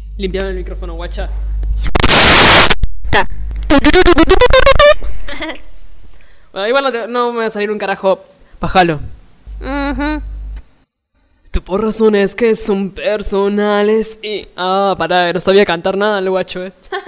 Limpiame el micrófono, guacha. Bueno, igual no me va a salir un carajo. Bájalo. Tu por razones que son personales y... Ah, pará, no sabía cantar nada el guacho,